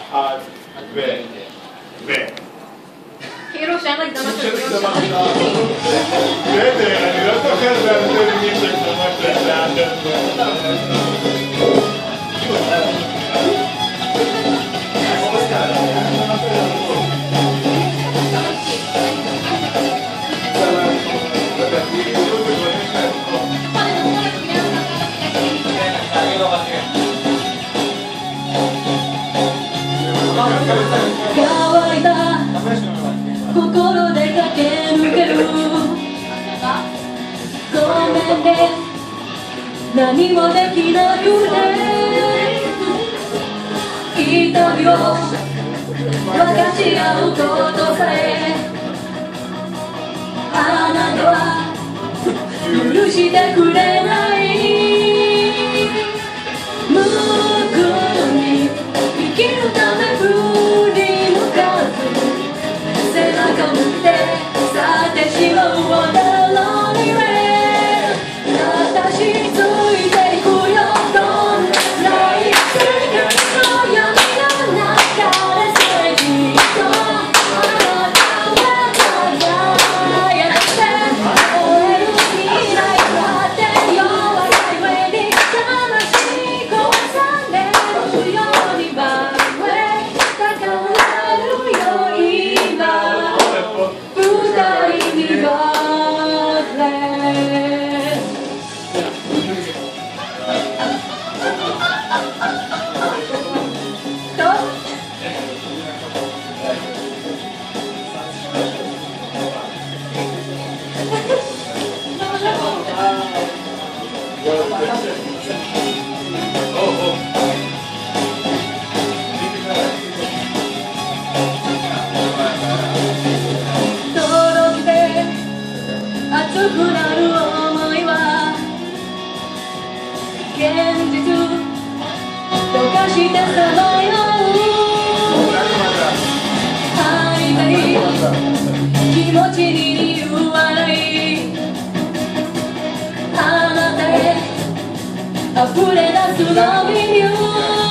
A, B. B. Hero siya nagdamas sa Vede, è arrivato a casa del mio 乾いた心で駆け抜けるごめんね何もできなくて痛みを分かち合うことさえあなたは許してくれない向こうに生きるため振り向かず背中を向いて去ってしまう What a lonely way 私ついていくよどんなに世界の闇の中で正義とあなたは輝いて燃える未来だって弱い上に悲しい壊されるようにバイウェイ高鳴るよ今二人にゴーレとろけて熱くなる想いは現実溶かしてさまよう曖昧気持ちに言う笑いあなたへ溢れ出すロビング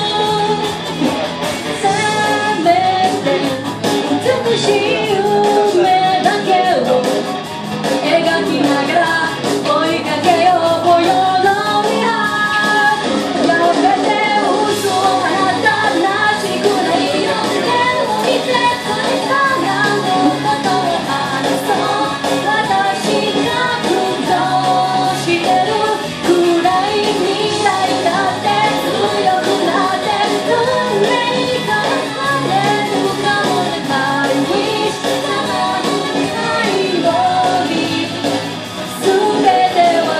せめて美しい夢だけを描きながら追いかけようぼよの見張やめて嘘をあなたらしくないよでも見てくれたらのことを話そう私が苦労してる暗い未来だって強くなって運命に返されるかもね I wish 叶うないのに全ては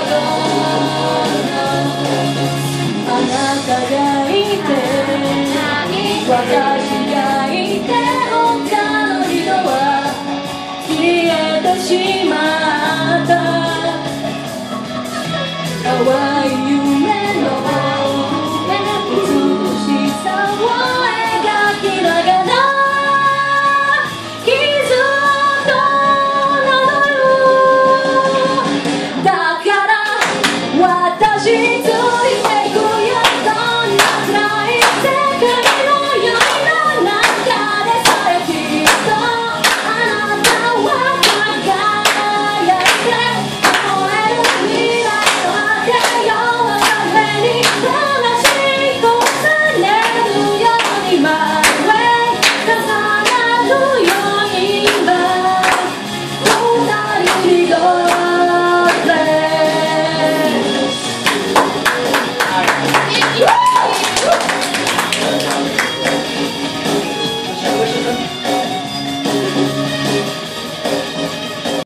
gone あなたがいて私